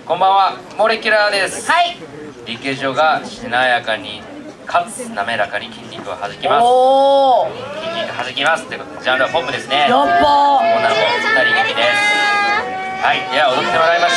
こんばんは、モレキュラーです。 はい。 陸上がしなやかにかつ滑らかに筋肉を弾きます。 おお。 筋肉弾きますってことで、ジャンルはポップですね。 やっばー。 女の子2人組です。はい、では踊ってもらいましょう。